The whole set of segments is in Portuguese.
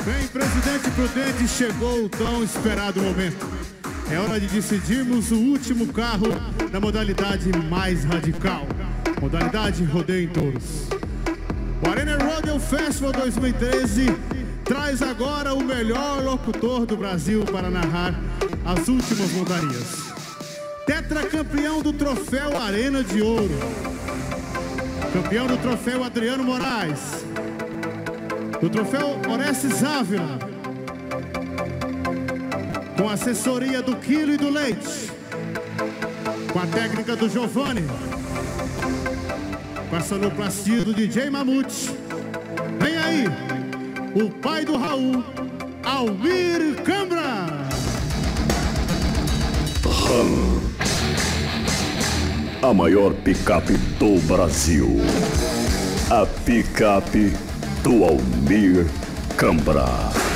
Bem, presidente prudente, chegou o tão esperado momento. É hora de decidirmos o último carro da modalidade mais radical. Modalidade rodeio em touros. O Arena Rodeo Festival 2013 traz agora o melhor locutor do Brasil para narrar as últimas montarias. Tetracampeão do troféu Arena de Ouro. Campeão do troféu Adriano Moraes. Do troféu Orestes Ávila. Com a assessoria do Quilo e do Leite. Com a técnica do Giovanni. Com a sonoplastia do DJ Mamute. Vem aí, o pai do Raul, Almir Cambra. A maior picape do Brasil. A picape do Almir Cambra.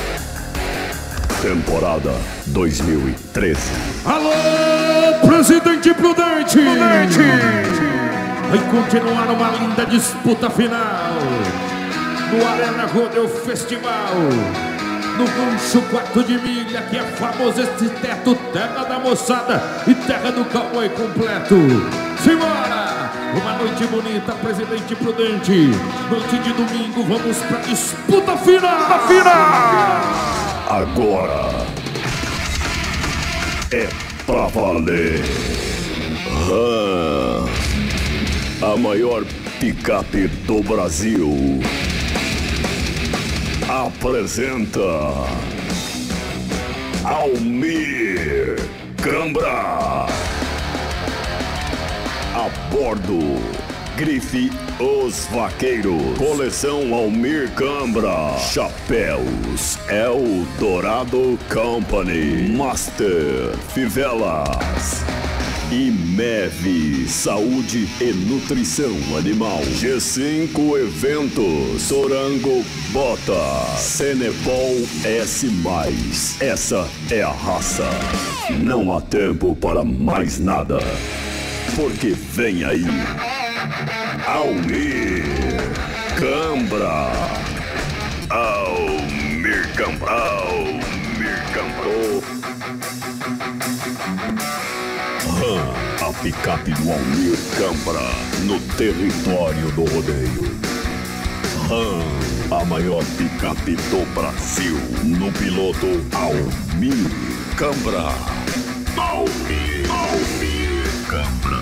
Temporada 2013. Alô, presidente prudente! Vai continuar uma linda disputa final no Arena Rodeo Festival, no Gancho 4 de Milha, que é famoso este teto, terra da moçada e terra do cowboy completo. Simbora! Uma noite bonita, presidente prudente. Noite de domingo, vamos pra disputa final! Agora é pra valer. A maior picape do Brasil apresenta Almir Cambra. A bordo, grife Os Vaqueiros. Coleção Almir Cambra. Chapéus Eldorado Company. Master Fivelas. IMEV, Saúde e Nutrição Animal. G5 Eventos, Sorango Bota, Cenepol S+. Essa é a raça. Não há tempo para mais nada, porque vem aí Almir Cambra. Almir Cambra. Almir Cambra. A picape do Almir Cambra no território do rodeio. A maior picape do Brasil no piloto Almir Cambra. Almir Cambra.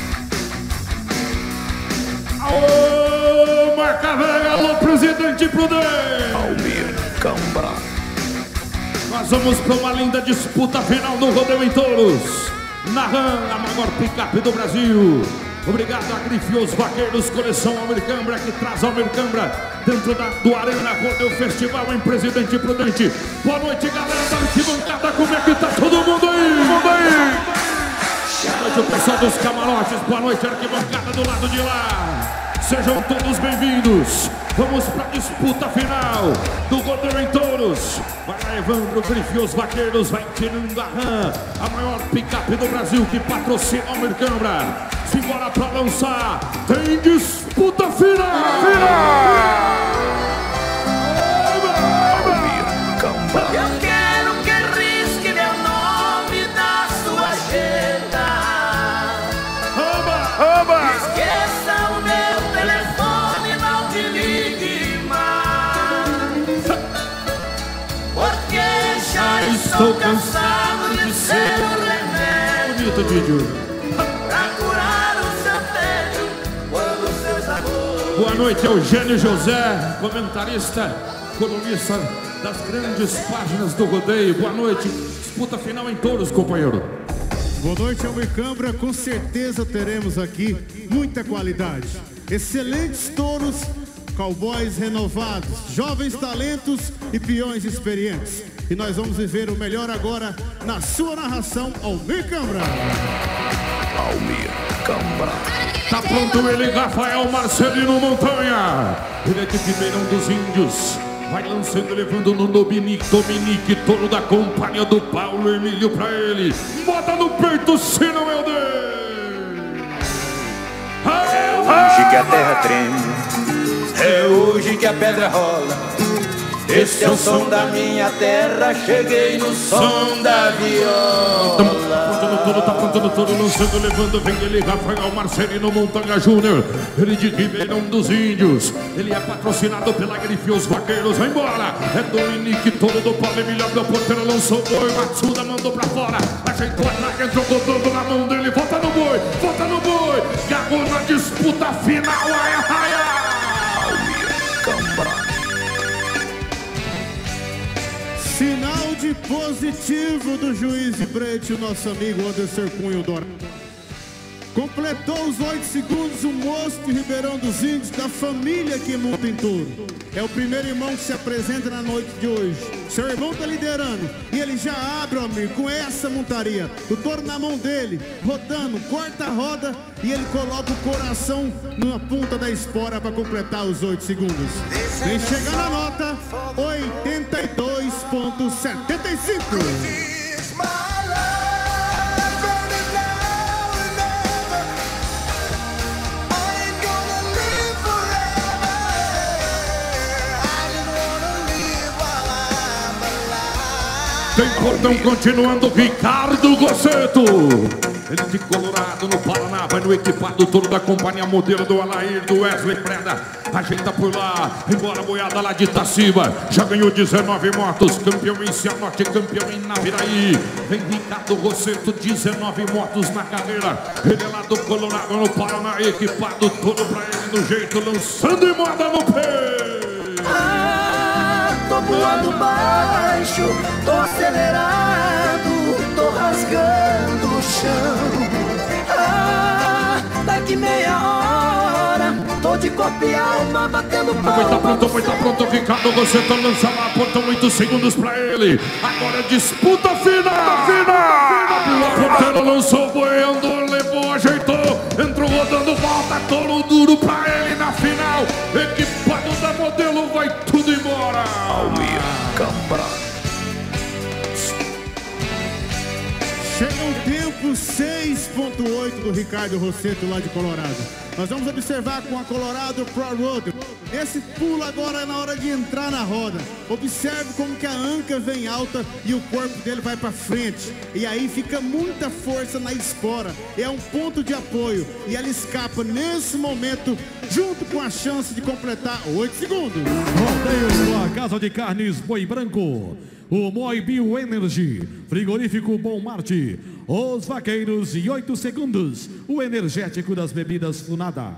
Alô, marca velha, alô, presidente prudente! Almir Cambra. Nós vamos para uma linda disputa final do Rodeio em Touros. Narrando a maior picape do Brasil. Obrigado a grife Os Vaqueiros, coleção Almir Cambra, que traz Almir Cambra dentro do Arena Rodeo Festival em Presidente Prudente. Boa noite, galera da arquibancada, como é que tá todo mundo aí? Boa noite, o pessoal dos camarotes, boa noite, arquibancada do lado de lá. Sejam todos bem-vindos. Vamos para a disputa final do Rodeio em Touros. Vai lá, Evandro, grife Os Vaqueiros, vai tirando a RAM, a maior picape do Brasil que patrocina Almir Cambra. Simbora para lançar, tem disputa final! Almir Cambra. Eu quero que risque meu nome da sua agenda. Esqueça o meu telefone, não me ligue mais, porque já estou cansado de ser o remédio Bonito, Didio. pra curar o seu tédio quando seus amores. Boa noite, Eugênio José, comentarista, colunista das grandes páginas do rodeio. Boa noite, disputa final em Touros, companheiro. Boa noite, Almir Cambra. Com certeza teremos aqui muita qualidade. Excelentes touros, cowboys renovados, jovens talentos e peões experientes. E nós vamos viver o melhor agora na sua narração, Almir Cambra. Almir Cambra. Tá pronto ele, Rafael Marcelino Montanha. Ele é de Ribeirão dos Índios. Vai lançando, levando no Dominique, touro da companhia do Paulo Emílio pra ele. Bota no peito, se não meu Deus. É hoje que a terra treme, é hoje que a pedra rola, Esse é o som da minha terra, cheguei no som da viola. Tá plantando tudo, lançando, levando, vem ele, Rafael Marcelino Montanha Júnior. Ele de Ribeirão dos Índios. Ele é patrocinado pela Grife Os Vaqueiros. Vai embora, é Dominique, todo do Paulo Emílio, abriu a porteira, lançou o boi, Matsuda mandou pra fora, ajeitou a traga, entrou botando na mão dele, volta no boi, garrou na disputa final, Sinal de positivo do juiz de Brete, o nosso amigo Anderson Cunha Dourado. Completou os 8 segundos o moço de Ribeirão dos Índios, da família que monta em touro. É o primeiro irmão que se apresenta na noite de hoje. Seu irmão está liderando e ele já abre, amigo, com essa montaria. O touro na mão dele, rodando, corta a roda e ele coloca o coração na ponta da espora para completar os 8 segundos. Vem chegar na nota 82,75. Tem cordão continuando, Ricardo Gosseto. Ele de Colorado, no Paraná, vai no equipado todo da companhia modelo do Alair, do Wesley Preda. Ajeita por lá, embora a boiada lá de Itaciba. Já ganhou 19 motos, campeão em Cianorte, campeão em Naviraí. Vem Ricardo Gosseto, 19 motos na carreira. Ele é lá do Colorado, no Paraná, equipado todo pra ele no jeito, lançando em moda no pé. Tô voando baixo, tô acelerado, tô rasgando o chão. Daqui meia hora, tô de corpo e alma batendo palma. Vai tá pronto, Ricardo, você tá lançando lá, faltam 8 segundos pra ele. Agora disputa final! Abriu a porteira, lançou, boiando, levou, ajeitou, entrou rodando, volta, touro duro pra ele na final. Equipado da modelo, vai tudo embora. Almir Cambra. Chega o tempo 6.8 do Ricardo Gosseto lá de Colorado. Nós vamos observar com a Colorado Pro Road. Esse pulo agora é na hora de entrar na roda. Observe como que a anca vem alta e o corpo dele vai para frente. E aí fica muita força na espora. É um ponto de apoio. E ela escapa nesse momento, junto com a chance de completar 8 segundos. Rodeio com a Casa de Carnes Boi Branco, o Moi Bio Energy, Frigorífico Bom Marte, Os Vaqueiros e 8 segundos, o energético das bebidas Funada.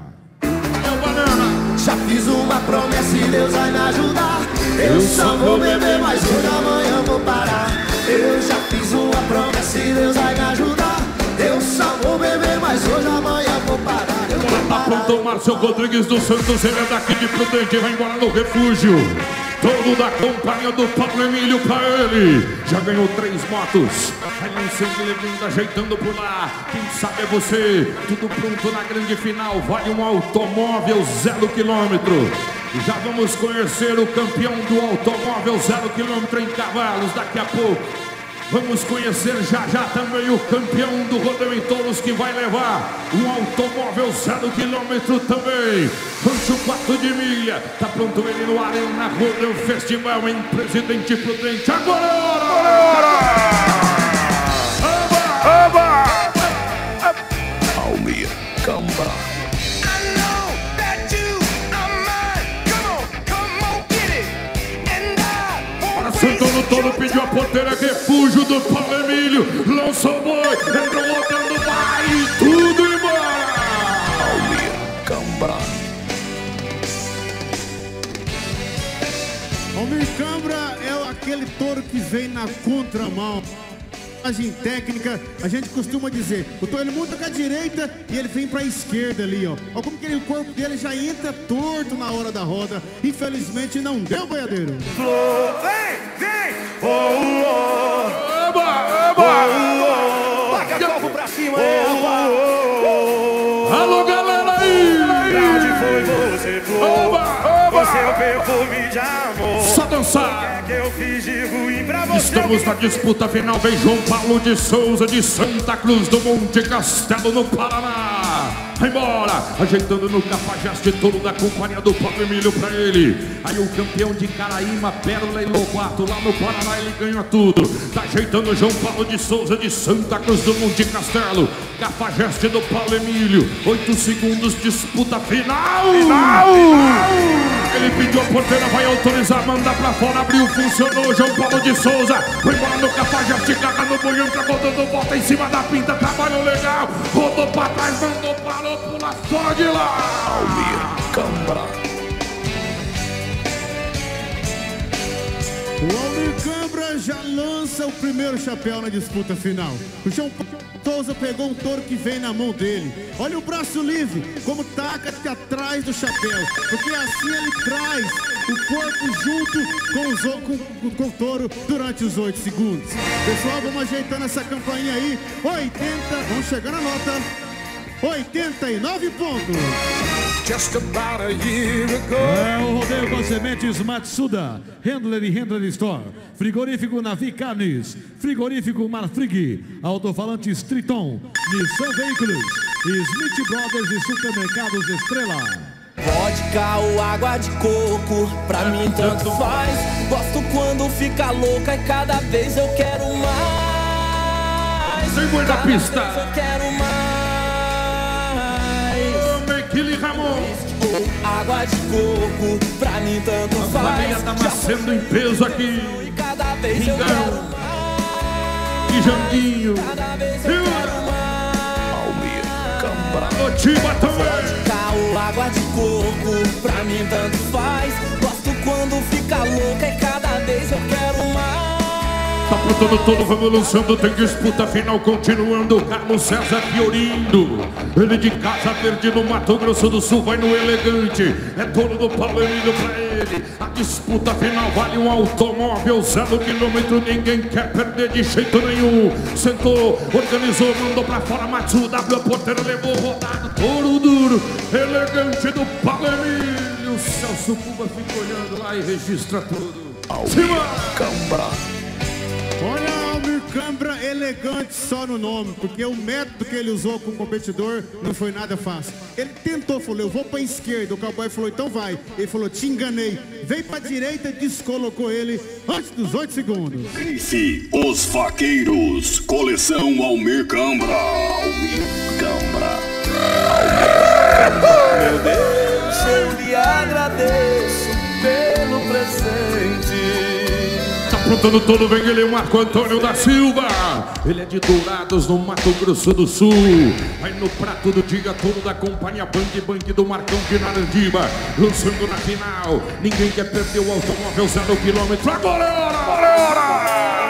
Já fiz uma promessa e Deus vai me ajudar. Eu só vou beber, mas hoje amanhã vou parar. Eu já fiz uma promessa e Deus vai me ajudar. Eu só vou beber, mas hoje amanhã vou parar. Tá pronto o Márcio Rodrigues dos Santos, ele é daqui de Prudente, vai embora no refúgio. Todo da companhia do Paulo Emílio pra ele. Já ganhou 3 motos. Vai lançando, levando, ajeitando por lá. Quem sabe é você. Tudo pronto na grande final. Vale um automóvel 0 km. Já vamos conhecer o campeão do automóvel 0 km em cavalos daqui a pouco. Vamos conhecer já também o campeão do Rodeio em Touros, que vai levar um automóvel 0 km também. Rancho 4 de milha. Tá pronto ele no Arena Rodeio Festival em Presidente Prudente. Agora é hora! Almir Cambra. Sentou no touro, pediu a porteira, refúgio do Paulo Emílio. Lançou o boi, entrou rodando, vai tudo embora. Almir Cambra. Almir Cambra é aquele touro que vem na contramão. Técnica, a gente costuma dizer, o touro ele monta com a direita e ele vem para a esquerda ali, ó. Olha como que o corpo dele já entra torto na hora da roda. Infelizmente não deu, boiadeiro. Vem! Taca fogo pra cima, Alô, galera aí! Pra onde foi você, flor? Você é o perfume de amor. dançar. Que eu fiz de ruim pra você. Estamos na disputa final. Vem João Paulo de Souza de Santa Cruz do Monte Castelo, no Paraná. Vai embora, ajeitando no Cafajeste, todo da companhia do Padre Emílio pra ele. Aí o campeão de Caraíma, Pérola e Lobato, lá no Paraná ele ganha tudo. Tá ajeitando João Paulo de Souza de Santa Cruz do Monte Castelo. Cafajeste do Paulo Emílio, 8 segundos, disputa final. Ele pediu a porteira, vai autorizar, manda pra fora, abriu, funcionou. João Paulo de Souza, foi embora no Cafajeste, caga no boião, tá rodando, volta em cima da pinta, trabalho legal. Rodou pra trás, mandou, parou, pula só de lá. Almir Cambra. O Almir Cambra já lança o primeiro chapéu na disputa final. O João Souza pegou um touro que vem na mão dele. Olha o braço livre, como taca atrás do chapéu. Porque assim ele traz o corpo junto com o touro durante os 8 segundos. Pessoal, vamos ajeitando essa campainha aí. 80, vamos chegar na nota. 89 pontos. Just about a year ago. É o rodeio com sementes Matsuda, Handler e Handler Store, frigorífico Navi Carnes, frigorífico Marfrig, alto-falantes Triton, Nissan Veículos, Smith Brothers e supermercados Estrela. Vodka ou água de coco, pra mim tanto faz. Gosto quando fica louca e cada vez eu quero mais. Sem boi na pista. Cada vez eu quero mais. Mequili Ramon. Água de coco, pra mim tanto A faz. família tá nascendo em peso aqui. E cada vez eu Ringão. quero mais. E Janguinho. Cada vez eu quero mais. Almir Cambra. Notiba também. Vodka ou água de coco, pra mim tanto faz. Gosto quando fica louca e cada vez eu quero mais. Tá aprontando todo, vamos lançando, tem disputa final continuando. Carlos César Fiorindo, ele de Casa Verde no Mato Grosso do Sul, vai no elegante. É dono do Paulo Emílio pra ele. A disputa final vale um automóvel 0 km, ninguém quer perder de jeito nenhum. Sentou, organizou, mandou pra fora, Matsuda, abriu a porteira, levou rodado, touro duro, elegante do Paulo Emílio. O Celso Cuba fica olhando lá e registra tudo. Almir Cambra. Olha, Almir Cambra elegante só no nome, porque o método que ele usou com o competidor não foi nada fácil. Ele tentou, falou, eu vou pra esquerda. O cowboy falou, então vai. Ele falou, te enganei. Veio pra direita e descolocou ele antes dos 8 segundos. Vence os vaqueiros. Coleção Almir Cambra. Almir Cambra. Meu Deus, eu lhe agradeço pelo presente. Tá aprontando todo, vem ele, Marco Antônio da Silva. Ele é de Dourados, no Mato Grosso do Sul. Vai no prato do dia todo da companhia Bang Bang do Marcão de Narandiba. Lançando na final. Ninguém quer perder o automóvel 0 km. Agora é hora!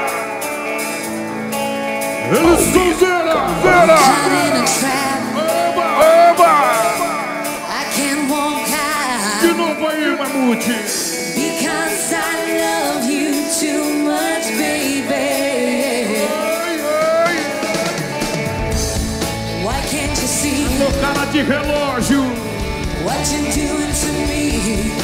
Eles estão zera! De novo aí, Mamute. Because I love you too much, baby. Why can't you see No cara de relógio. what you're doing to me?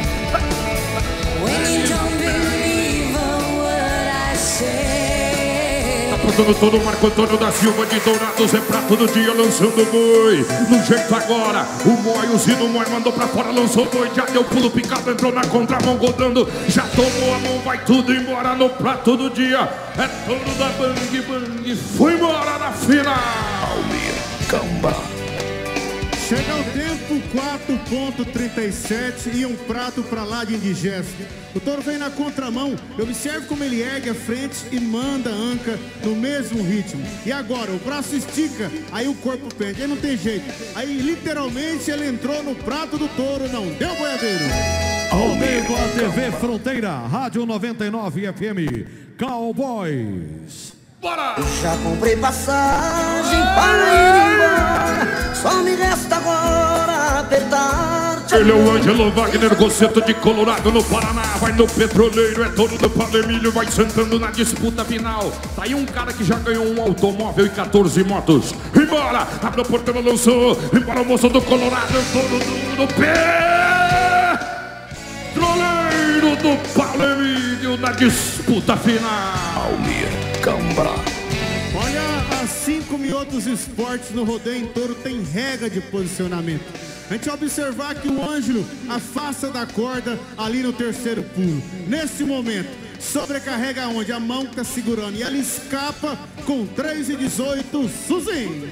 When you don't believe a word I say. Apontando todo, Marco Antônio da Silva de Dourados, é prato do dia, lançando o boi. No jeito agora, o Moi, o Zino Moi mandou pra fora, lançou o boi, já deu pulo picado, entrou na contramão, rodando, já tomou a mão, vai tudo embora no prato do dia. É todo da Bang Bang, foi embora na final. Almir Cambra. Chega o tempo, 4,37 e um prato pra lá de indigesto. O touro vem na contramão, observe como ele ergue a frente e manda a anca no mesmo ritmo. E agora, o braço estica, aí o corpo pende, aí não tem jeito. Aí literalmente ele entrou no prato do touro, não deu boiadeiro. Rodeio com a TV Fronteira, Rádio 99 FM, Cowboys. Bora! Já comprei passagem para ir embora. Só me resta agora apertar. Ele é o Ângelo Wagner, Rosseto de Colorado, no Paraná. Vai no Petroleiro, é dono do Paulo Emílio, vai sentando na disputa final. Tá aí um cara que já ganhou um automóvel e 14 motos. Embora, abre a porteira, lançou. Embora o moço do Colorado, dono do Petroleiro do Paulo Emílio na disputa final. Almir Cambra. Olha, assim como em outros esportes, no rodeio em touro tem regra de posicionamento. A gente vai observar que o Ângelo afasta da corda ali no terceiro pulo. Nesse momento, sobrecarrega onde? A mão que está segurando. E ela escapa com 3:18, Suzinho.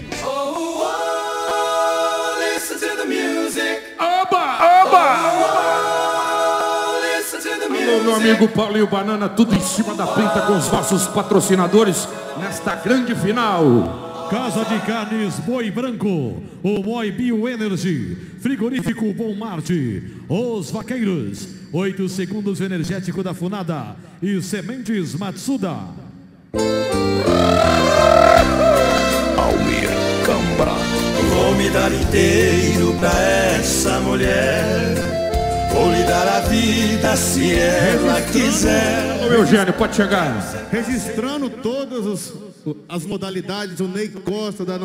Listen to the music. Oba! Listen to the music. Alô, meu amigo Paulinho Banana, tudo em cima da pinta com os nossos patrocinadores nesta grande final. Casa de Carnes Boi Branco, o Moi Bioenergy, Frigorífico Bom Marte, Os Vaqueiros, 8 segundos energético da Funada e Sementes Matsuda. Almir Cambra. Vou me dar inteiro pra essa mulher. Vou lhe dar a vida se ela quiser. Ô, Eugênio, pode chegar. Registrando todas as modalidades, o Ney Costa da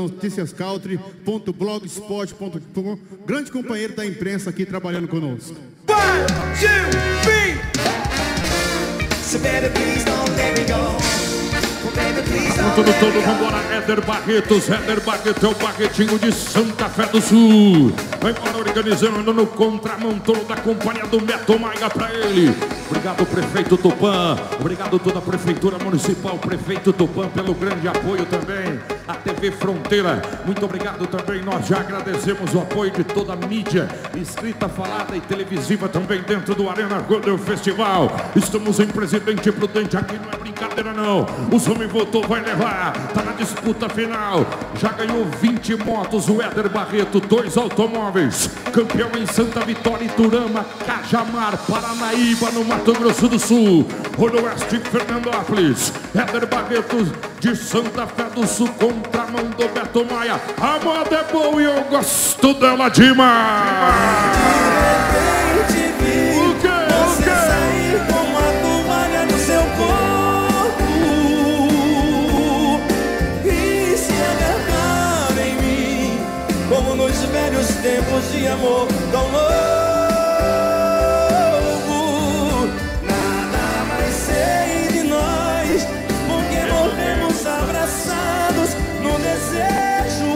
noticiascountry.blogspot.com, grande companheiro da imprensa aqui trabalhando conosco. 1, 2, 3. So baby, please don't let me go. Baby, please don't Tudo let me todo, go. vambora, Éder Barretos. Éder Barreto é o Barretinho de Santa Fé do Sul. Vai embora organizando no contramão todo da companhia do Beto Maia pra ele. Obrigado, prefeito Tupã. Obrigado toda a prefeitura municipal, prefeito Tupã, pelo grande apoio também. A TV Fronteira, muito obrigado também. Nós já agradecemos o apoio de toda a mídia, escrita, falada e televisiva também dentro do Arena Rodeo Festival. Estamos em Presidente Prudente, aqui não é brincadeira não. O homem voltou, vai levar, tá na disputa final. Já ganhou 20 motos o Éder Barreto, 2 automóveis. Campeão em Santa Vitória, Iturama, Cajamar, Paranaíba, no Mato Grosso do Sul. Oeste, Fernandópolis. Éder Barreto de Santa Fé do Sul, contramão do Beto Maia. A moda é boa e eu gosto dela demais. Você sair com uma toalha no seu corpo e se agarrar em mim, como nos velhos tempos de amor tão novo. Nada mais sei de nós, porque morremos abraçados no desejo,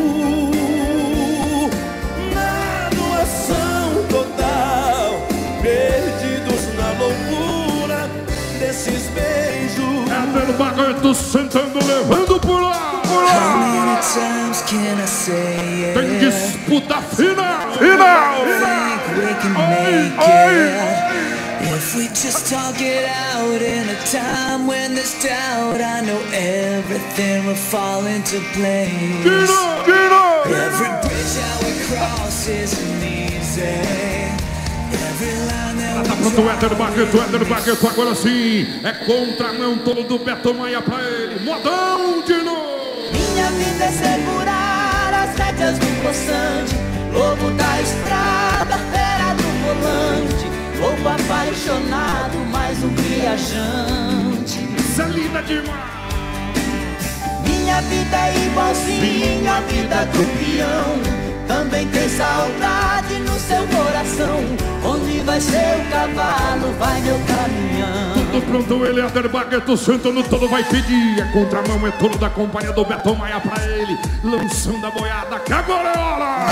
na doação total, perdidos na loucura desses beijos. Éder Barreto sentando, levando por lá. How many times can I say Tem it? disputa final. Think we can make it if we just talk it out in a time when there's doubt. I know everything will fall into place. Every bridge that we cross isn't easy. Every line that Tá we pronto o Éder Barreto, agora sim. É contramão todo do Beto Maia pra ele. Modão de novo. Minha vida é segurar as rédeas do poçante, lobo da estrada, fera do volante, lobo apaixonado, mais um viajante. Isso é linda demais. Minha vida é igualzinho à vida do peão, também tem saudade no seu coração. Onde vai seu cavalo, vai meu caminhão. Tudo pronto, ele, Éder Barreto, sentando todo, vai pedir. É contramão, é todo da companhia do Beto Maia pra ele. Lançando a boiada, que agora é hora.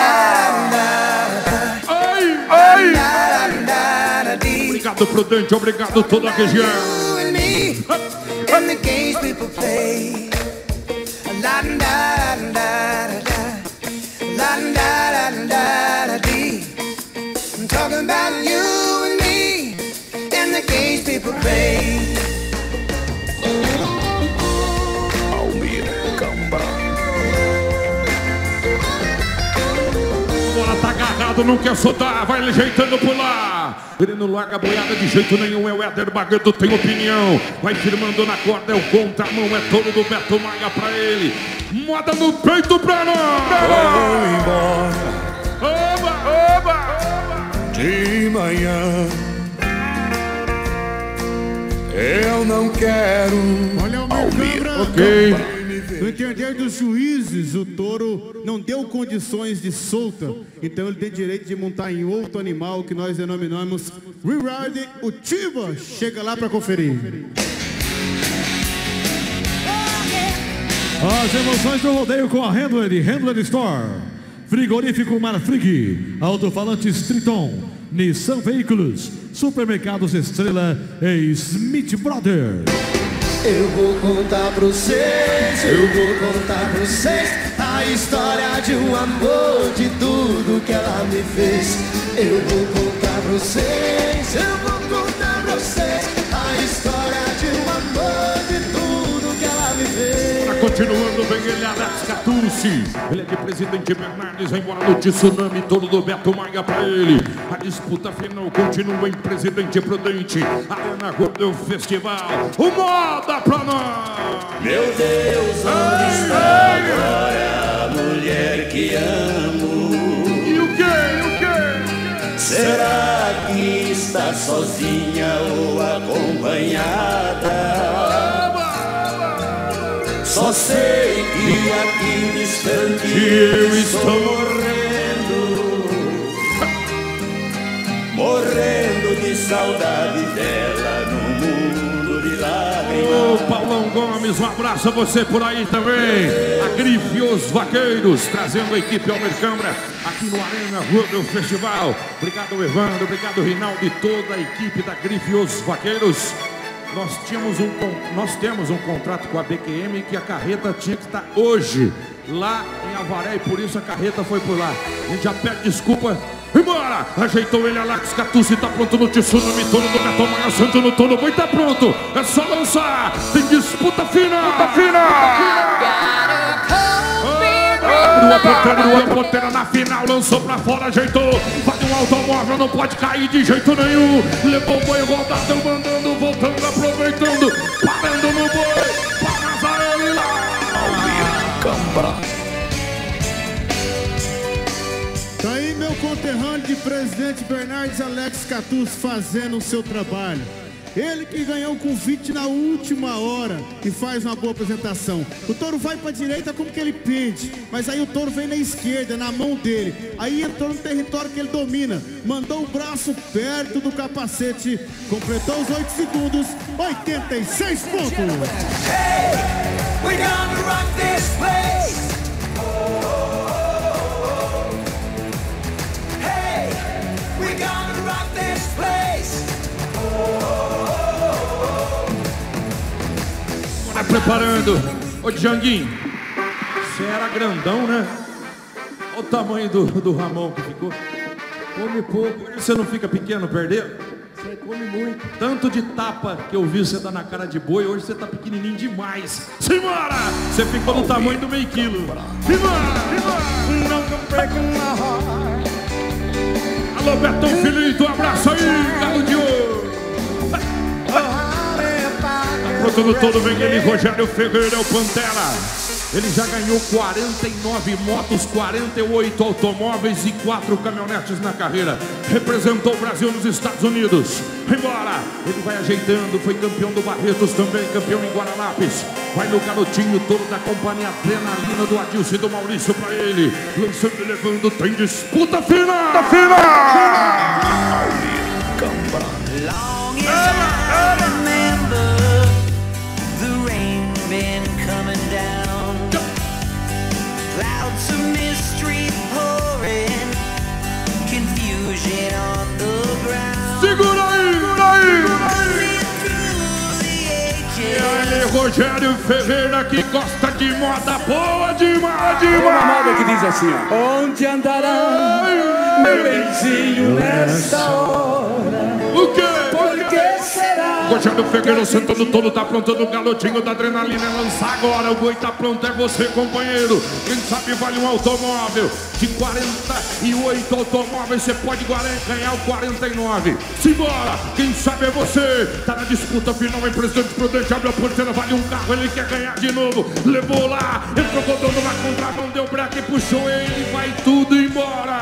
Ai. Obrigado, Prudente, obrigado toda a região. I'm talking about you and me and the games people play. Almir Cambra. Agora tá agarrado, não quer soltar, vai ajeitando por lá. Ele não larga a boiada de jeito nenhum, é o Éder Barreto, tem opinião. Vai firmando na corda, é o contramão, é todo do Beto Maia pra ele. Moda no peito pra nós. Vou embora Oba. de manhã. Eu não quero Olha o meu câmera. Ok. me ver No entender dos juízes, o touro não deu condições de solta, então ele tem direito de montar em outro animal que nós denominamos Rewrite o Tiba. Chega lá para conferir. As emoções do rodeio com a Handler Store, Frigorífico Marfrig, Alto-Falantes Triton, Nissan Veículos, Supermercados Estrela e Smith Brothers. Eu vou contar pra vocês, a história de um amor, de tudo que ela me fez. Eu vou contar pra vocês, a história de um amor, de tudo que ela me fez. Continuando, vem ele, Alex Catucci. Ele é de Presidente Bernardes, embora no Tsunami, todo do Beto Maia pra ele. A disputa final continua em Presidente Prudente, Arena Rodeo Festival. O moda pra nós! Meu Deus, onde está agora a mulher que amo? E o quê? Será que está sozinha ou acompanhada? Só sei que aqui distante eu estou morrendo de saudade dela no mundo de lágrimas. Ô, Paulão Gomes, um abraço a você por aí também. A Grife e os Vaqueiros, trazendo a equipe Almir Câmara aqui no Arena Rodeo Festival. Obrigado, Evandro, obrigado, Rinaldo e toda a equipe da Grife e os Vaqueiros. Nós temos um contrato com a BQM que a carreta tinha que estar hoje lá em Avaré e por isso a carreta foi por lá. A gente já pede desculpa. Embora! Ajeitou ele, Alex Catucci, tá pronto no Tsunami, todo do Beto Maia, Santo no todo, boi, tá pronto. É só lançar. Tem disputa final. Rua Ponteira na final, lançou pra fora, ajeitou. Vai um automóvel, não pode cair de jeito nenhum. Levou o boi rodado, mandando, voltando, aproveitando. Parando no boi, para ele lá. Almir Câmara. Tá aí meu conterrâneo de Presidente Bernardes, Alex Catucci, fazendo o seu trabalho. Ele que ganhou o convite na última hora e faz uma boa apresentação. O touro vai para a direita como que ele pede, mas aí o touro vem na esquerda, na mão dele. Aí entrou no território que ele domina, mandou o braço perto do capacete, completou os 8 segundos, 86 pontos. Hey, we're gonna rock this place. Hey, we're gonna rock this place. Vai preparando. Ô Djanguinho, você era grandão, né? Olha o tamanho do Ramon que ficou. Come pouco. Você não fica pequeno, perdeu? Você come muito. Tanto de tapa que eu vi você dar na cara de boi, hoje você tá pequenininho demais. Simbora! Você ficou no tamanho do meio quilo. Simbora! Alô, Betão Filito, um abraço aí, galo de ouro. Pronto no todo, vem ele, Rogério Ferreira, é o Pantera. Ele já ganhou 49 motos, 48 automóveis e 4 caminhonetes na carreira. Representou o Brasil nos Estados Unidos. Embora! Ele vai ajeitando, foi campeão do Barretos também, campeão em Guararapes. Vai no garotinho todo da companhia Adrenalina do Adilson e do Maurício pra ele. Lançando e levando, tem disputa final! Almir Câmara. Long as I remember the rain been coming down, clouds of mystery pouring, confusion on the ground. Segura aí! E aí, Rogério Ferreira, que gosta de moda boa demais! Uma moda que diz assim, ó. Onde andará meu benzinho nessa hora? O quê? Por que será? Rogério Ferreira sentando todo, tá pronto no galotinho da Adrenalina, é lançar agora, o boi tá pronto, é você, companheiro. Quem sabe vale um automóvel, de 48 automóveis, você pode ganhar o 49. Simbora, quem sabe é você, tá na disputa final, em Presidente Prudente, abre a porteira, vale um carro, ele quer ganhar de novo. Levou lá, entrou rodando na contramão, deu breque, puxou ele, vai tudo embora.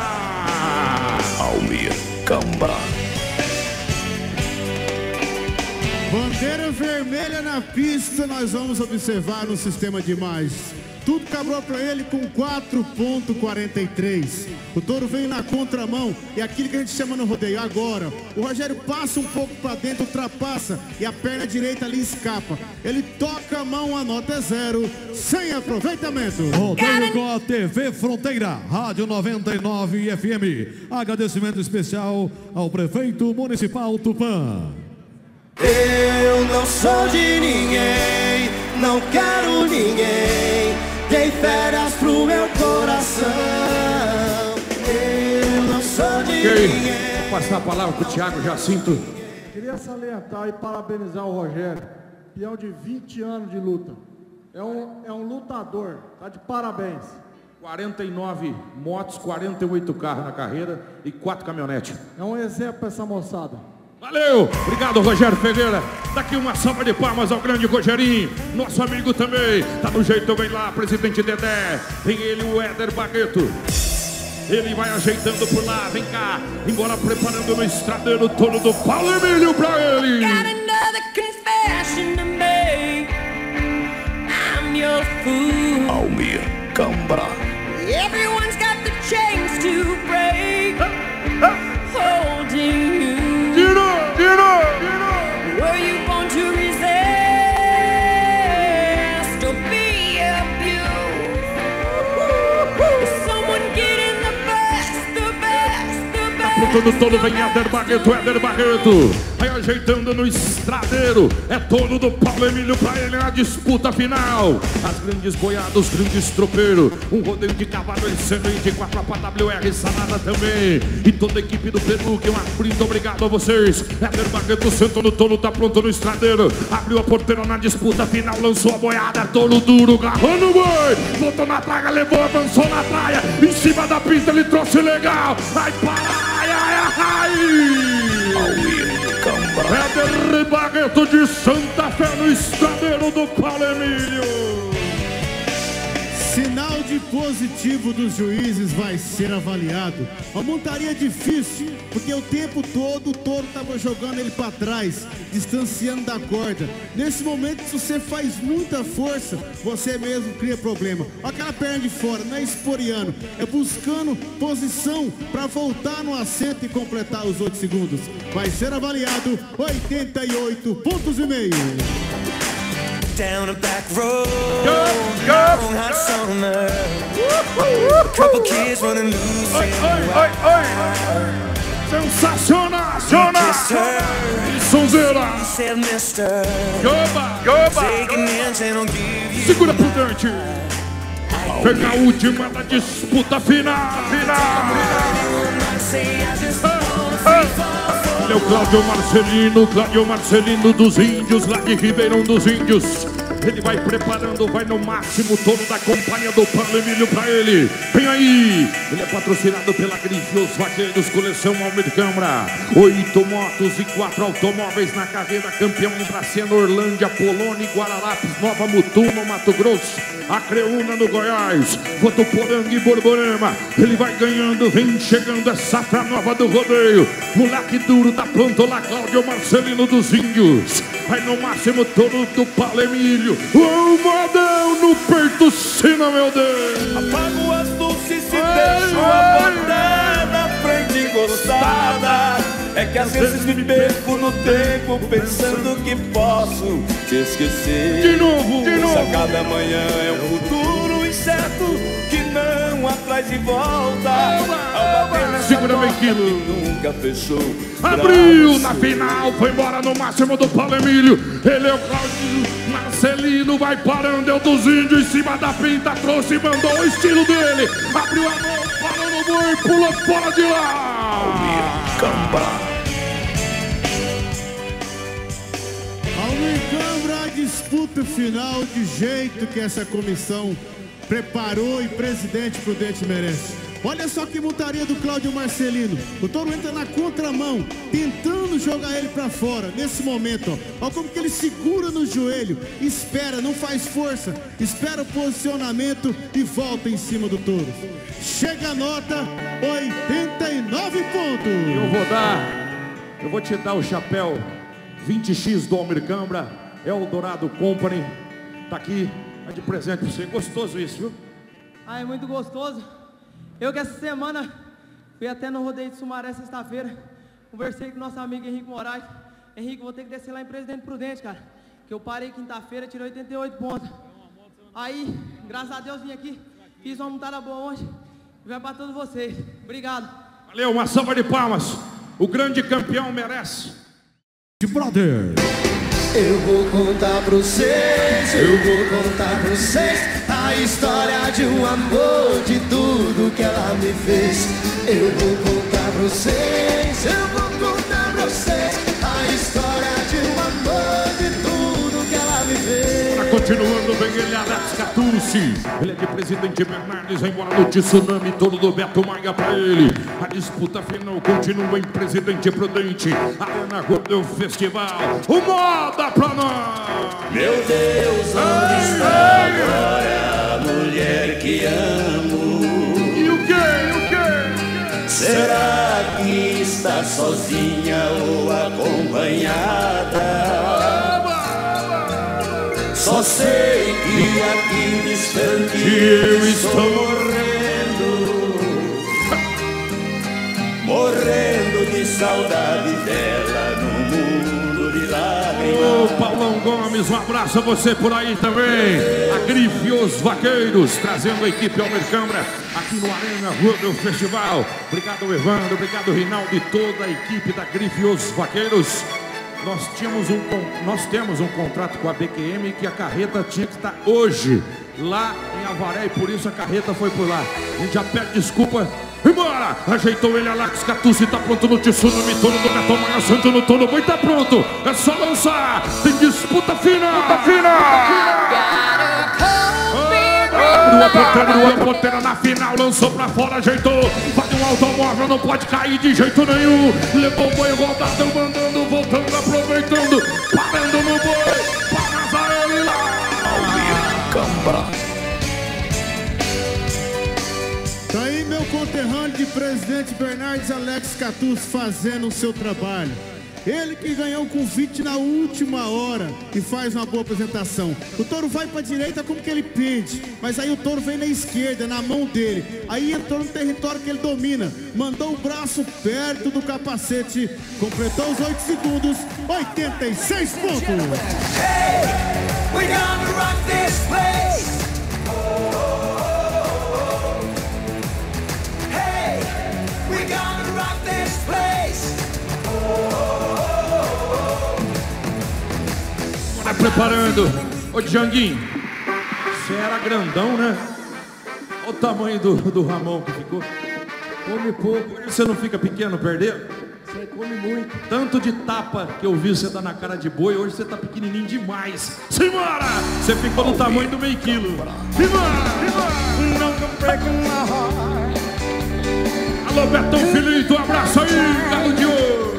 Almir Câmara. Bandeira vermelha na pista, nós vamos observar no sistema de imagens. Tudo cabrou para ele com 4,43. O touro vem na contramão, é aquilo que a gente chama no rodeio. Agora, o Rogério passa um pouco para dentro, ultrapassa e a perna direita ali escapa. Ele toca a mão, a nota é 0, sem aproveitamento. Rodeio com a TV Fronteira, Rádio 99 FM. Agradecimento especial ao prefeito municipal Tupã. Eu não sou de ninguém, não quero ninguém. Dei férias pro meu coração. Eu não sou de ninguém. Vou passar a palavra pro Thiago Jacinto. Queria salientar e parabenizar o Rogério, peão de 20 anos de luta. É um lutador, tá de parabéns. 49 motos, 48 carros na carreira e 4 caminhonetes. É um exemplo pra essa moçada. Valeu, obrigado Rogério Ferreira. Daqui uma salva de palmas ao grande Rogerinho, nosso amigo também. Tá no jeito, vem lá, presidente Dedé. Vem ele, o Éder Barreto. Ele vai ajeitando por lá, vem cá. Embora preparando no estradeiro todo do Paulo Emílio pra ele. Got another confession to make. I'm your fool. Almir Cambra. Everyone's got the chains to break. Holding you. Were you born to resist or be abused? Is someone getting the best, the best, the best? Aprontando todo, vem Éder Barreto, Éder Barreto. Vai ajeitando no estradeiro. É todo do Paulo Emílio pra ele na disputa final. As grandes boiadas, os grandes tropeiros. Um rodeio de cavalo, ele sendo de 4 para WR Salada também. E toda a equipe do Peru, que é uma brinde, obrigado a vocês. Éder Barreto sentou no touro, tá pronto no estradeiro. Abriu a porteira na disputa final, lançou a boiada, touro duro, garrando o boi. Botou na praia, levou, avançou na praia. Em cima da pista ele trouxe legal. Ai, para, ai, ai, ai. Éder Barreto de Santa Fé no estradeiro do Paulo Emílio. Sinal de positivo dos juízes vai ser avaliado. A montaria é difícil, porque o tempo todo o touro estava jogando ele para trás, distanciando da corda. Nesse momento, se você faz muita força, você mesmo cria problema. Olha aquela perna de fora, não é esporeando, é buscando posição para voltar no assento e completar os 8 segundos. Vai ser avaliado 88 pontos e meio. Down a back road, on hot summer. A couple kids running loose. Sensacional! Sonzeira! Said mister, segura prudente! Pega a última da disputa final! Ele é o Cláudio Marcelino dos Índios, lá de Ribeirão dos Índios. Ele vai preparando, vai no máximo, todo da companhia do Paulo Emílio pra ele. Vem aí! Ele é patrocinado pela Grife Os Vaqueiros, coleção Almir Câmara. 8 motos e 4 automóveis na carreira, campeão em Bracena, Orlândia, Polônia, Guararapes, Nova Mutum, Mato Grosso, Acreúna no Goiás, Votuporanga e Borborema. Ele vai ganhando, vem chegando a safra nova do rodeio. Moleque duro, tá pronto lá, Cláudio Marcelino dos Índios. Vai no máximo todo do Paulo Emílio. O modão no peito, sina, meu Deus. Apago as luzes e deixo a porta na frente encostada. É que às vezes me perco no tempo pensando que posso te esquecer. De novo. Pois a cada manhã é um futuro incerto que não atrás e volta. Segura bem quilo. Nunca fechou. Abriu na final, foi embora no máximo do Paulo Emílio. Ele é o Cláudio Marcelino, vai parando, é o dos Índios em cima da pinta, trouxe e mandou o estilo dele. Abriu a mão, parou no boi, pulou fora de lá. Almir Cambra. Almir Cambra, a disputa final de jeito que essa comissão preparou e presidente prudente merece. Olha só que montaria do Cláudio Marcelino. O touro entra na contramão, tentando jogar ele pra fora. Nesse momento, ó. Olha como que ele segura no joelho. Espera, não faz força. Espera o posicionamento e volta em cima do touro. Chega a nota, 89 pontos. Eu vou te dar o chapéu 20X do Almir Cambra, Eldorado Company. Tá aqui, é de presente pra você. Gostoso isso, viu? Ah, é muito gostoso. Eu que essa semana fui até no rodeio de Sumaré sexta-feira. Conversei com nosso amigo Henrique Moraes. Henrique, vou ter que descer lá em Presidente Prudente, cara. Que eu parei quinta-feira, tirei 88 pontos. Aí, graças a Deus, vim aqui. Fiz uma montada boa hoje. E vai pra todos vocês. Obrigado. Valeu, uma salva de palmas. O grande campeão merece. Brother. Eu vou contar pra vocês, a história de um amor, de tudo que ela me fez. Eu vou contar pra vocês, a história de um amor, de tudo que ela me fez. Continuando bem ele, Alex Catucci. Ele é de Presidente Bernardes, embora no tsunami todo do Beto Maia pra ele. A disputa final continua em Presidente Prudente. Arena Rodeo Festival. O moda pra nós! Meu Deus, onde está agora a mulher que amo? E o quê? Será que está sozinha ou acompanhada? Só sei que aqui distante eu estou morrendo de saudade dela no mundo de lágrimas. Ô, Paulão Gomes, um abraço a você por aí também. A Grife e os Vaqueiros, trazendo a equipe Almir Cambra aqui no Arena Rodeo Festival. Obrigado, Evandro, obrigado, Rinaldo e toda a equipe da Grife e os Vaqueiros. Nós temos um contrato com a BQM que a carreta tinha que estar hoje lá em Avaré e por isso a carreta foi por lá. A gente já pede desculpa. Embora! Ajeitou ele, Alex Catucci, tá pronto no tsunami, todo do Beto Maia, Santo no Tono Boi, tá pronto. É só lançar. Tem disputa final. Abriu a ponteira na final, lançou pra fora, ajeitou. Vai um automóvel, não pode cair de jeito nenhum. Levou o boi rodado, mandando, voltando, aproveitando. Parando no boi, para Nazaré lá. Almir Cambra. Tá aí meu conterrâneo de Presidente Bernardes, Alex Catucci, fazendo o seu trabalho. Ele que ganhou o convite na última hora e faz uma boa apresentação. O touro vai para a direita como que ele pende, mas aí o touro vem na esquerda, na mão dele. Aí entrou no território que ele domina, mandou o braço perto do capacete, completou os 8 segundos, 86 pontos. Hey, we gonna rock this place. Hey, we gonna rock this place. Vai preparando. Ô Djanguinho, você era grandão, né? Olha o tamanho do Ramon que ficou. Come pouco. Você não fica pequeno, perdeu? Você come muito. Tanto de tapa que eu vi você dar na cara de boi, hoje você tá pequenininho demais. Simbora! Você ficou no tamanho do meio quilo. Simbora! Alô, Betão Filito, um abraço aí, galo de ouro.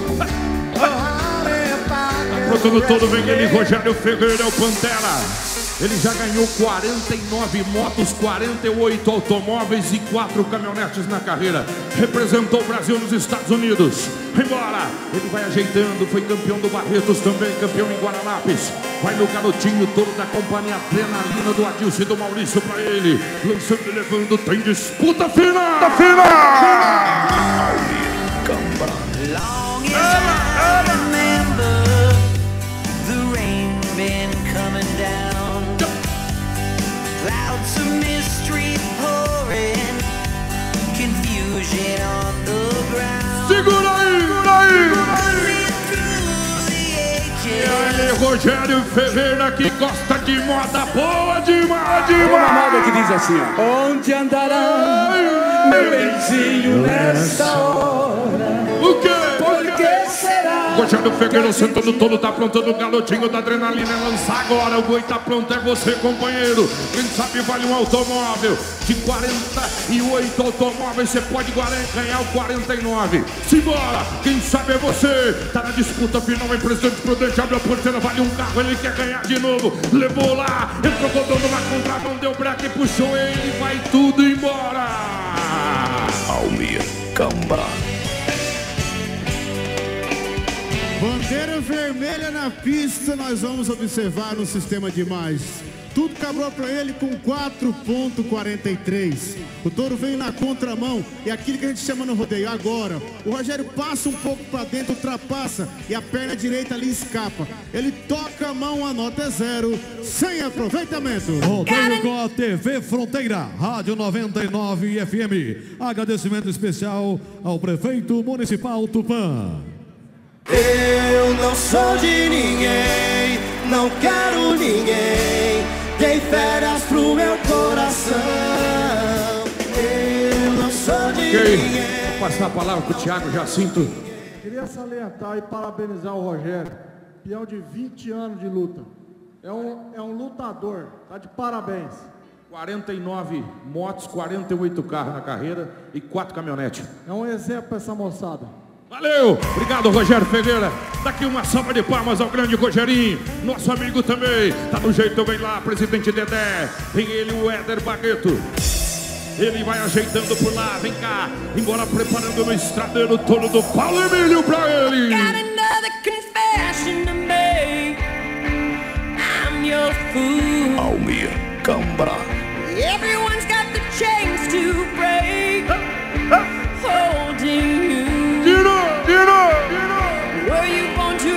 Pronto no todo, vem ele, Rogério Ferreira, é o Pantera. Ele já ganhou 49 motos, 48 automóveis e 4 caminhonetes na carreira. Representou o Brasil nos Estados Unidos. Embora! Ele vai ajeitando, foi campeão do Barretos também, campeão em Guararapes. Vai no garotinho todo da companhia Adrenalina do Adilson e do Maurício pra ele. Lançando e levando, tem disputa final! Almir Cambra. Long as I remember the rain been coming down, clouds of mystery pouring, confusion on the ground. Segura aí! E aí, Rogério Ferreira, que gosta de moda boa demais! Uma moda que diz assim, ó. Onde andará meu benzinho nessa hora? O quê? Por que será? Rogério Ferreira sentando todo, tá aprontando o garotinho da Adrenalina. É lançar agora, o boi tá pronto, é você, companheiro. Quem sabe vale um automóvel. De 48 automóveis, você pode ganhar o 49. Simbora! Quem sabe é você. Tá na disputa final, em Presidente Prudente, abre a porteira, vale um carro, ele quer ganhar de novo. Levou lá, entrou rodando na contramão, deu breque, puxou ele, vai tudo embora. Almir Cambra. Bandeira vermelha na pista, nós vamos observar no sistema de imagens. Tudo cabrou para ele com 4,43. O touro veio na contramão e aquilo que a gente chama no rodeio. Agora, o Rogério passa um pouco para dentro, ultrapassa e a perna direita ali escapa. Ele toca a mão, a nota é 0, sem aproveitamento. Rodeio com a TV Fronteira, Rádio 99 FM. Agradecimento especial ao prefeito municipal Tupã. Eu não sou de ninguém, não quero ninguém. Tem férias pro meu coração. Eu não sou de ninguém. Vou passar a palavra pro Thiago Jacinto. Queria salientar e parabenizar o Rogério, peão de 20 anos de luta. É um lutador, tá de parabéns. 49 motos, 48 carros na carreira e 4 caminhonetes. É um exemplo pra essa moçada. Valeu, obrigado Rogério Ferreira. Daqui uma salva de palmas ao grande Rogerinho, nosso amigo também. Tá no jeito, vem lá, presidente Dedé. Vem ele, o Éder Barreto. Ele vai ajeitando por lá, vem cá. Embora preparando no estradeiro todo do Paulo Emílio pra ele. Got another confession to make. I'm your fool. Almir Cambra. Everyone's got the chains to break. Holding you. Were you born to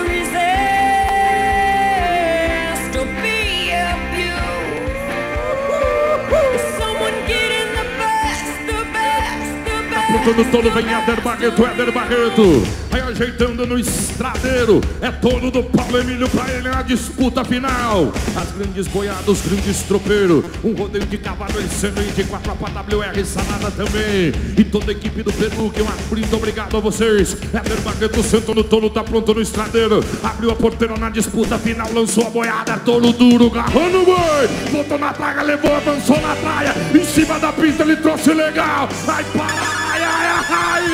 resist or be abused? Is someone getting the best, the best, the best? Apontando todo, vem Éder Barreto. Vai ajeitando no estradeiro. É todo do Paulo Emílio pra ele na disputa final. As grandes boiadas, os grandes tropeiros. Um rodeio de cavalo, ele sendo de 4 para WR Salada também. E toda a equipe do Peru, que é uma brinde, obrigado a vocês. Éder Barreto sentou no touro, tá pronto no estradeiro. Abriu a porteira na disputa final, lançou a boiada, touro duro, garrando o boi. Botou na praia, levou, avançou na praia. Em cima da pista ele trouxe legal. Ai, ai, ai, ai.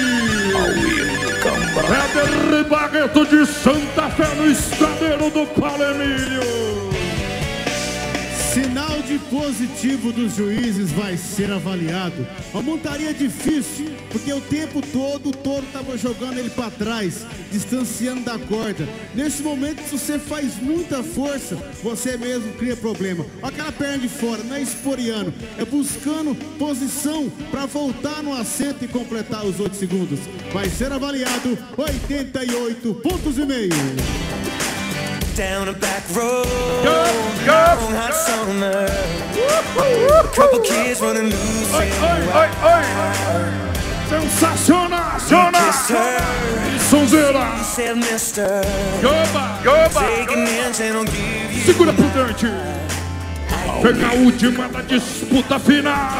Éder Barreto de Santa Fé no estradeiro do Paulo Emílio. Sinal de positivo dos juízes vai ser avaliado. A montaria é difícil, porque o tempo todo o touro estava jogando ele para trás, distanciando da corda. Nesse momento, se você faz muita força, você mesmo cria problema. Olha aquela perna de fora, não é esporeando, é buscando posição para voltar no assento e completar os 8 segundos. Vai ser avaliado 88,5 pontos. Down a back road, on hot summer. A couple kids running loose. Sensacional! Sonzeira! Segura por dente. Pega a última da disputa final.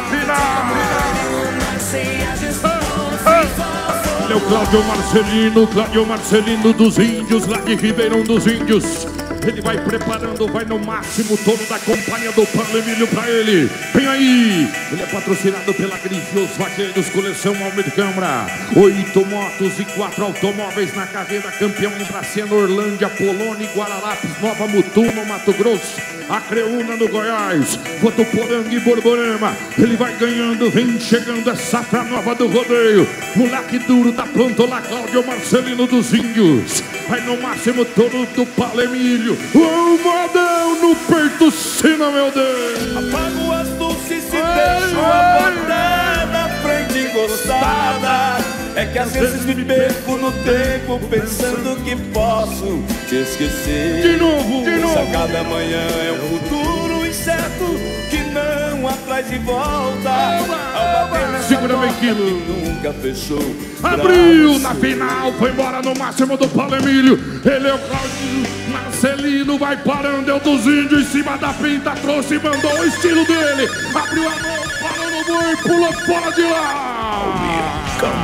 Ele é o Cláudio Marcelino dos Índios, lá de Ribeirão dos Índios. Ele vai preparando, vai no máximo, todo da companhia do Paulo Emílio pra ele. Vem aí! Ele é patrocinado pela Grife Os Vaqueiros, coleção Almir Câmara. 8 motos e 4 automóveis na carreira. Campeão em Bracena, Orlândia, Polônia, Guararapes, Nova Mutum, no Mato Grosso. Acreúna no Goiás, Votuporanga e Borborema. Ele vai ganhando, vem chegando a safra nova do rodeio. Moleque duro, tá pronto lá, Cláudio Marcelino dos Índios. Vai no máximo todo do Paulo Emílio. O modão no peito, sina, meu Deus. Apago as luzes e deixo a porta na frente encostada. É que às vezes me perco no tempo pensando que posso te esquecer. De novo. Essa cada manhã é um futuro incerto que não atrás e volta. Segura bem quilo. Nunca fechou. Abriu na final, foi embora no máximo do Paulo Emílio. Ele é o Cláudio Marcelino, vai parando, é o dos Índios em cima da pinta, trouxe e mandou o estilo dele. Abriu a mão, parou no boi, pulou fora de lá.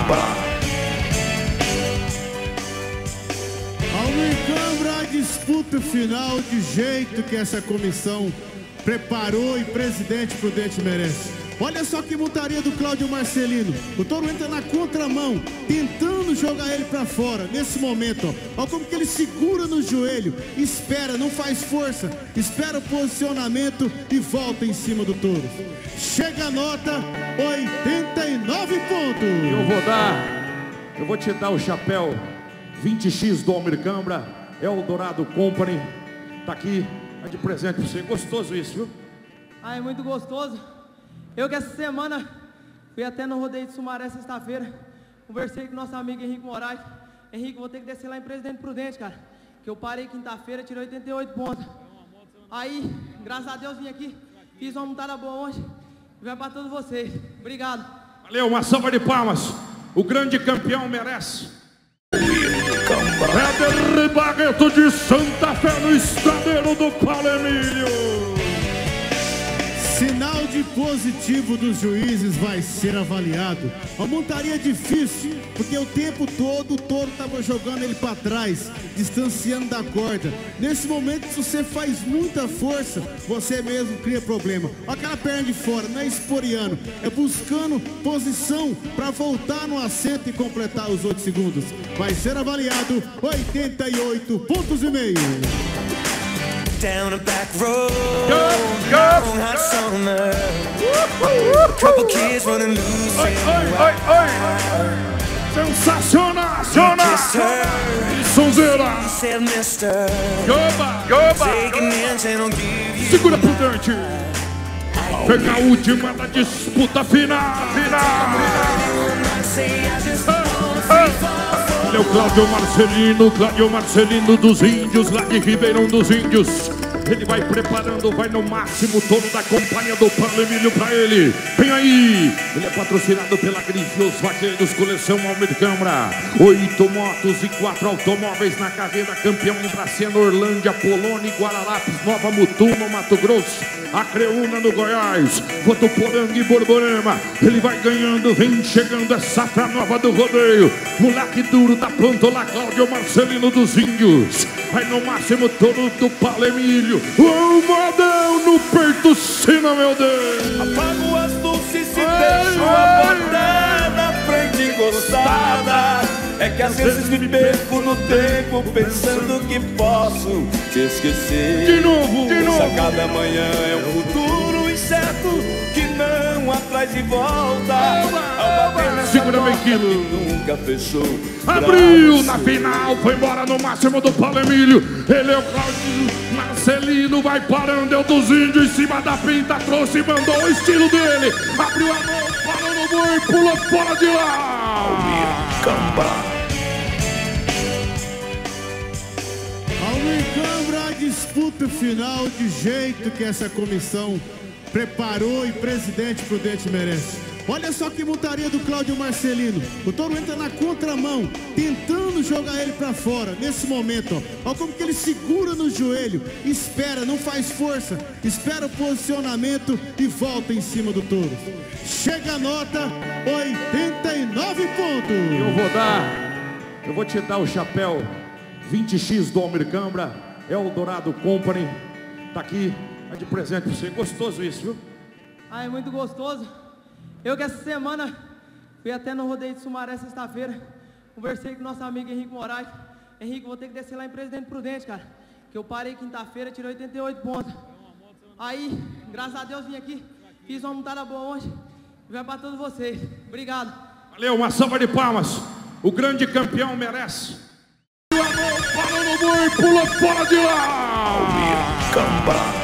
Almir Câmara, a disputa final de jeito que essa comissão preparou e presidente Prudente merece. Olha só que montaria do Cláudio Marcelino. O touro entra na contramão, tentando jogar ele pra fora. Nesse momento, ó. Olha como que ele segura no joelho, espera, não faz força, espera o posicionamento e volta em cima do touro. Chega a nota, 89 pontos. Eu vou te dar o chapéu 20x do Almir Câmara, Eldorado Company, tá aqui, é de presente pra você. Gostoso isso, viu? Ah, é muito gostoso. Eu que essa semana fui até no rodeio de Sumaré sexta-feira, conversei com nosso amigo Henrique Moraes. Henrique, vou ter que descer lá em Presidente Prudente, cara, que eu parei quinta-feira, tirei 88 pontos. Aí, graças a Deus, vim aqui, fiz uma montada boa hoje, e vai para todos vocês. Obrigado. Valeu, uma salva de palmas. O grande campeão merece. Éder Barreto de Santa Fé no Estadeiro do Paulo Emílio. Sinal de positivo dos juízes vai ser avaliado. Uma montaria difícil, porque o tempo todo o touro estava jogando ele para trás, distanciando da corda. Nesse momento, se você faz muita força, você mesmo cria problema. Olha aquela perna de fora, não é esporeando, é buscando posição para voltar no assento e completar os 8 segundos. Vai ser avaliado 88 pontos e meio. Down a back road, long hot summer. A couple kids running loose. Sensacional! Sonzeira! Segura Prudente! Pega a última da disputa final! Ele é o Cláudio Marcelino dos Índios, lá de Ribeirão dos Índios. Ele vai preparando, vai no máximo todo da companhia do Paulo Emílio pra ele. Vem aí! Ele é patrocinado pela Grife Os Vaqueiros, coleção Almir Câmara. 8 motos e 4 automóveis na carreira. Campeão em Bracena, Orlândia, Polônia, Guararapes, Nova Mutum, Mato Grosso, Acreúna no Goiás, Votuporanga e Borborema. Ele vai ganhando, vem chegando a safra nova do rodeio. Moleque duro da pronto lá, Cláudio Marcelino dos Índios. Vai no máximo todo do Paulo Emílio. O modão no peito, sina, meu Deus. Apago as luzes e deixo a porta na frente encostada. É que às vezes me perco no tempo pensando que posso te esquecer. De novo. Se a cada manhã é um futuro incerto que não atrás e volta. Segura bem quilo. Nunca fechou. Abriu na final, foi embora no máximo do Paulo Emílio. Ele é o Cláudio Marcelino, vai parando, é o dos Índios em cima da pinta, trouxe e mandou o estilo dele. Abriu a mão, parou no boi, pulou fora de lá. Almir Câmara. Almir Câmara, a disputa final de jeito que essa comissão preparou e Presidente Prudente merece. Olha só que montaria do Cláudio Marcelino. O touro entra na contramão, tentando jogar ele pra fora. Nesse momento, ó. Olha como que ele segura no joelho, espera, não faz força, espera o posicionamento e volta em cima do touro. Chega a nota, 89 pontos. Eu vou te dar o chapéu 20x do Almir Câmara, Eldorado Company. Tá aqui, é de presente pra você. Gostoso isso, viu? Ah, é muito gostoso. Eu que essa semana fui até no rodeio de Sumaré sexta-feira, conversei com nosso amigo Henrique Moraes. Henrique, vou ter que descer lá em Presidente Prudente, cara, que eu parei quinta-feira, tirei 88 pontos. Aí, graças a Deus, vim aqui, fiz uma montada boa hoje, e vai para todos vocês. Obrigado. Valeu, uma salva de palmas. O grande campeão merece. Parou no boi, pulou fora de lá. Almir Câmara.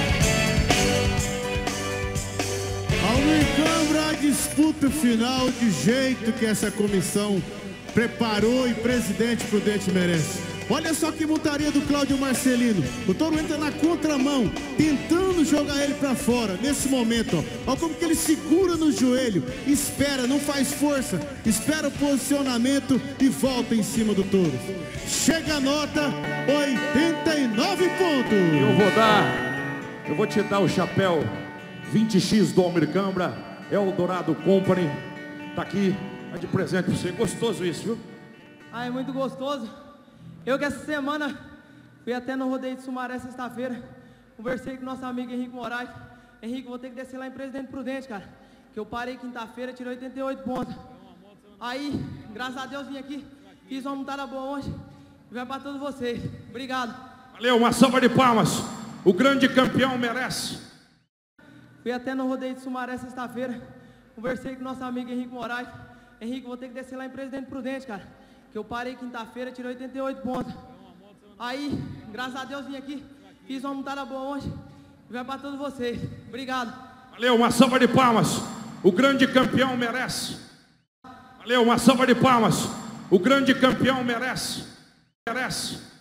Almir Câmara, a disputa final de jeito que essa comissão preparou e Presidente Prudente merece. Olha só que montaria do Cláudio Marcelino. O touro entra na contramão, tentando jogar ele pra fora. Nesse momento, ó. Olha como que ele segura no joelho, espera, não faz força, espera o posicionamento e volta em cima do touro. Chega a nota, 89 pontos. Eu vou te dar o chapéu 20x do Almir Câmara, Eldorado Company. Tá aqui, é de presente pra você. Gostoso isso, viu? Ah, é muito gostoso. Eu que essa semana fui até no rodeio de Sumaré sexta-feira, conversei com nosso amigo Henrique Moraes. Henrique, vou ter que descer lá em Presidente Prudente, cara, que eu parei quinta-feira, tirei 88 pontos. Aí, graças a Deus, vim aqui, fiz uma montada boa hoje, e vai para todos vocês. Obrigado. Valeu, uma salva de palmas. O grande campeão merece. Fui até no rodeio de Sumaré sexta-feira, conversei com nosso amigo Henrique Moraes. Henrique, vou ter que descer lá em Presidente Prudente, cara, que eu parei quinta-feira, tirei 88 pontos. Aí, graças a Deus, vim aqui, fiz uma montada boa hoje e vai para todos vocês. Obrigado. Valeu, uma salva de palmas. O grande campeão merece. Valeu, uma salva de palmas. O grande campeão merece. Merece.